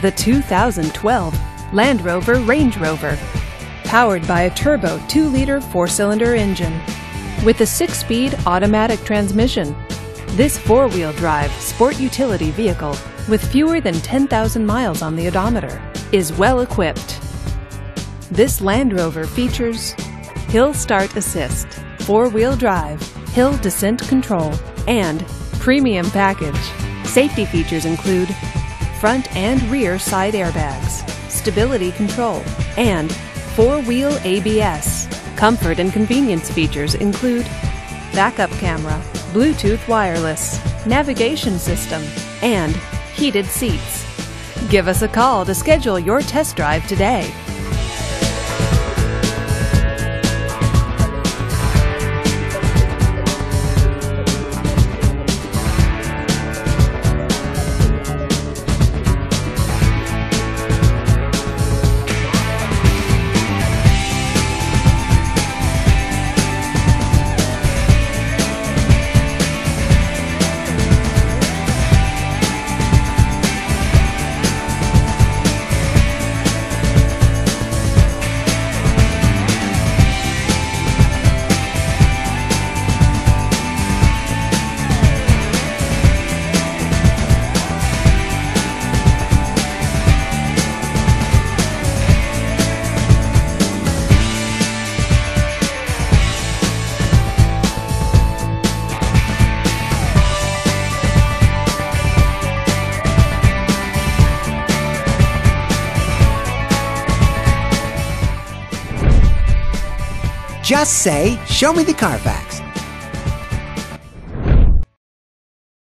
The 2012 Land Rover Range Rover. Powered by a turbo 2-liter 4-cylinder engine. With a 6-speed automatic transmission, this 4-wheel drive sport utility vehicle, with fewer than 10,000 miles on the odometer, is well equipped. This Land Rover features Hill Start Assist, 4-wheel drive, hill descent control, and premium package. Safety features include front and rear side airbags, stability control, and 4-wheel ABS. Comfort and convenience features include backup camera, Bluetooth wireless, navigation system, and heated seats. Give us a call to schedule your test drive today. Just say, "Show me the Carfax."